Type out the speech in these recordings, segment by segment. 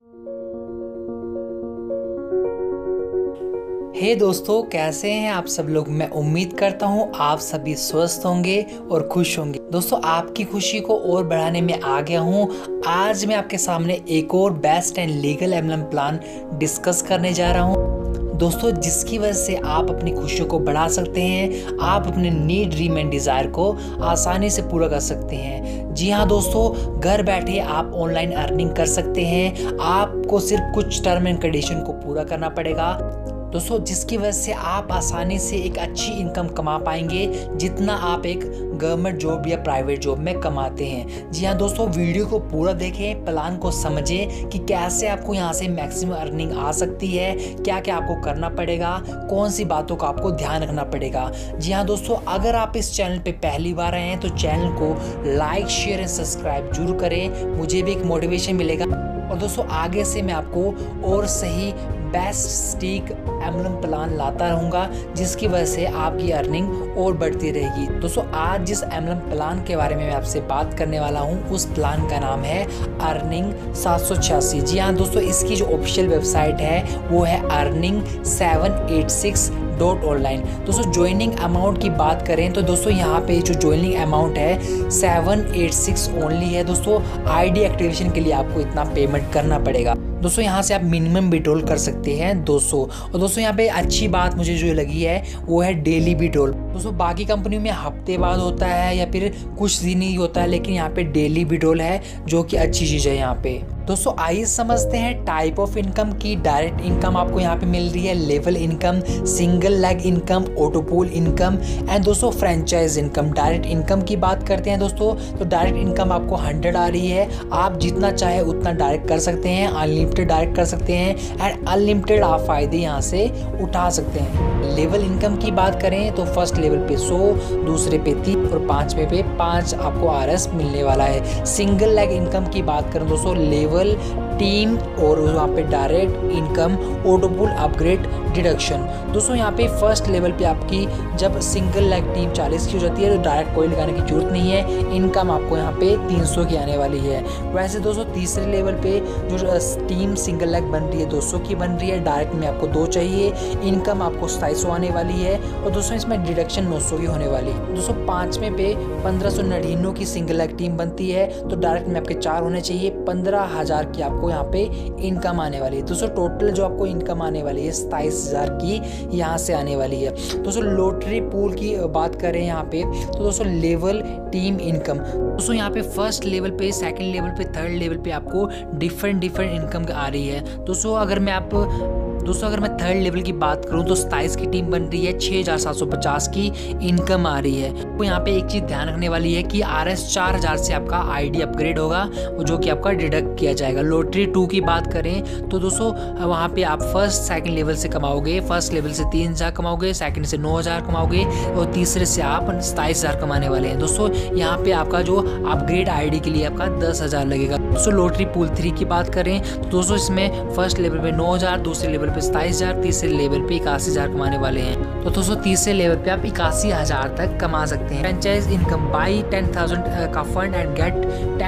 हे दोस्तों, कैसे हैं आप सब लोग। मैं उम्मीद करता हूं आप सभी स्वस्थ होंगे और खुश होंगे। दोस्तों, आपकी खुशी को और बढ़ाने में आ गया हूं। आज मैं आपके सामने एक और best and legal MLM plan discuss करने जा रहा हूं दोस्तों, जिसकी वजह से आप अपनी खुशियों को बढ़ा सकते हैं। आप अपने नीड, ड्रीम एंड डिज़ायर को आसानी से पूरा कर सकते हैं। जी हाँ दोस्तों, घर बैठे आप ऑनलाइन अर्निंग कर सकते हैं। आपको सिर्फ कुछ टर्म एंड कंडीशन को पूरा करना पड़ेगा दोस्तों, जिसकी वजह से आप आसानी से एक अच्छी इनकम कमा पाएंगे, जितना आप एक गवर्नमेंट जॉब या प्राइवेट जॉब में कमाते हैं। जी हाँ दोस्तों, वीडियो को पूरा देखें, प्लान को समझें कि कैसे आपको यहाँ से मैक्सिमम अर्निंग आ सकती है, क्या क्या आपको करना पड़ेगा, कौन सी बातों का आपको ध्यान रखना पड़ेगा। जी हाँ दोस्तों, अगर आप इस चैनल पर पहली बार आए हैं तो चैनल को लाइक, शेयर एंड सब्सक्राइब जरूर करें, मुझे भी एक मोटिवेशन मिलेगा। और दोस्तों, आगे से मैं आपको और सही बेस्ट स्टीक एमएलएम प्लान लाता रहूँगा, जिसकी वजह से आपकी अर्निंग और बढ़ती रहेगी। दोस्तों, आज जिस एमएलएम प्लान के बारे में मैं आपसे बात करने वाला हूँ, उस प्लान का नाम है अर्निंग 786। जी हाँ दोस्तों, इसकी जो ऑफिशियल वेबसाइट है वो है earning786.online। दोस्तों, ज्वाइनिंग अमाउंट की बात करें तो दोस्तों यहाँ पे जो ज्वाइनिंग अमाउंट है 786 ओनली है। दोस्तों, आईडी एक्टिवेशन के लिए आपको इतना पेमेंट करना पड़ेगा। दोस्तों, यहाँ से आप मिनिमम विड्रॉल कर सकते हैं 200। और दोस्तों, यहाँ पे अच्छी बात मुझे जो लगी है वो है डेली विड्रॉल। दोस्तों, बाकी कंपनियों में हफ्ते बाद होता है या फिर कुछ दिन ही होता है, लेकिन यहाँ पे डेली विड्रॉल है, जो कि अच्छी चीज़ है यहाँ पे। दोस्तों, आइए समझते हैं टाइप ऑफ इनकम की। डायरेक्ट इनकम आपको यहाँ पे मिल रही है, level income, single leg income, autopool income and दोस्तों फ्रेंचाइज इनकम। डायरेक्ट इनकम की बात करते हैं दोस्तों, तो डायरेक्ट इनकम आपको 100 आ रही है। आप जितना चाहे उतना डायरेक्ट कर सकते हैं, अनलिमिटेड डायरेक्ट कर सकते हैं एंड अनलिमिटेड आप फायदे यहाँ से उठा सकते हैं। लेवल इनकम की बात करें तो फर्स्ट लेवल पे 100, दूसरे पे 30 और 5वें पे 5 आपको आरएस मिलने वाला है। सिंगल लेग इनकम की बात करें दोस्तों, लेवल, टीम और वहाँ पे direct income, autopool, upgrade, deduction. दोस्तों, यहाँ पे फर्स्ट लेवल पे आपकी जब सिंगल लेग टीम 40 की हो जाती है तो डायरेक्ट कोई लगाने की जरूरत नहीं है। इनकम आपको यहाँ पे 300 की आने वाली है। वैसे दोस्तों, तीसरे लेवल पे जो टीम सिंगल लेग बन रही है 200 की बन रही है, डायरेक्ट में आपको 2 चाहिए। इनकम आपको 2700 आने वाली है और दोस्तों इसमें डिडक्शन 900 की होने वाली है। दोस्तों, 5वें पे 1599 की सिंगल लेग टीम बनती है तो डायरेक्ट में आपके 4 होने चाहिए। 15,000 की आपको यहाँ पे इनकम आने वाली है। दोस्तों, टोटल जो आपको इनकम आने वाली है 27,000 की यहाँ से आने वाली है। दोस्तों, लॉटरी पूल की बात करें यहाँ पे तो दोस्तों लेवल, टीम, इनकम। दोस्तों, यहाँ पे फर्स्ट लेवल पे, सेकंड लेवल पे, थर्ड लेवल पे आपको डिफरेंट इनकम आ रही है। दोस्तों, अगर मैं थर्ड लेवल की बात करूं तो 27 की टीम बन रही है, 6,750 की इनकम आ रही है। तो यहाँ पे एक चीज ध्यान रखने वाली है कि आरएस 4,000 से आपका आईडी अपग्रेड होगा, जो कि आपका डिडक्ट किया जाएगा। लॉटरी 2 की बात करें तो दोस्तों वहाँ पे आप फर्स्ट सेकंड लेवल से कमाओगे। फर्स्ट लेवल से 3,000 कमाओगे, सेकंड से 9,000 कमाओगे और तीसरे से आप 27,000 कमाने वाले हैं। दोस्तों, यहाँ पे आपका जो अपग्रेड आईडी के लिए आपका 10,000 लगेगा। दोस्तों, लॉटरी पूल 3 की बात करें तो दोस्तों इसमें फर्स्ट लेवल पे 9,000, दूसरे लेवल पे 27,000, तीसरे लेवल पे 81,000 कमाने वाले हैं। तो दोस्तों, तीसरे लेवल पे आप 81,000 तक कमा सकते हैं। फ्रेंचाइज इनकम, बाई 10,000 का फंड एंड गेट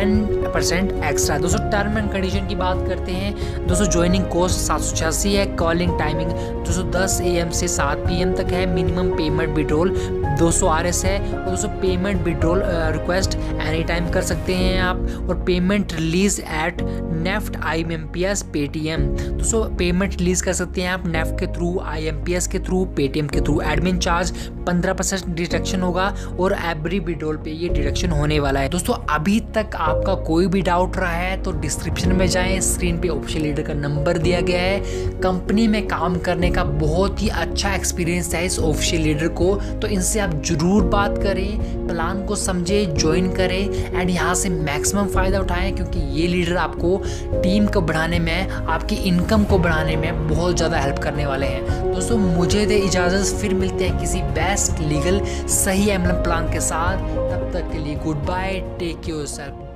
10% एक्स्ट्रा। दोस्तों, टर्म एंड कंडीशन की बात करते हैं। दोस्तों, ज्वाइनिंग कॉस्ट 786 है। कॉलिंग टाइमिंग दोस्तों 10 AM से 7 PM तक है। मिनिमम पेमेंट विड्रॉल 200 RS है। और दोस्तों, payment withdrawal request any time कर सकते हैं आप। और payment release at NEFT, IMPS, Paytm. दोस्तों, पेमेंट रिलीज कर सकते हैं आप नेफ्ट के थ्रू, IMPS के थ्रू, पेटीएम के थ्रू। एडमिन चार्ज 15% डिडक्शन होगा और एवरी विड्रॉल पे ये डिडक्शन होने वाला है। दोस्तों, अभी तक आपका कोई भी डाउट रहा है तो डिस्क्रिप्शन में जाएं, स्क्रीन पे ऑफिशियल लीडर का नंबर दिया गया है। कंपनी में काम करने का बहुत ही अच्छा एक्सपीरियंस है इस ऑफिशियल लीडर को, तो इनसे आप जरूर बात करें, प्लान को समझें, ज्वाइन करें एंड यहाँ से मैक्सिमम फायदा उठाएं, क्योंकि ये लीडर आपको टीम को बढ़ाने में, आपकी इनकम को बढ़ाने में बहुत ज़्यादा हेल्प करने वाले हैं। दोस्तों, मुझे दे इजाज़त, फिर मिलते हैं किसी बेस्ट लीगल सही एमएलएम प्लान के साथ। तब तक के लिए good bye, take care yourself.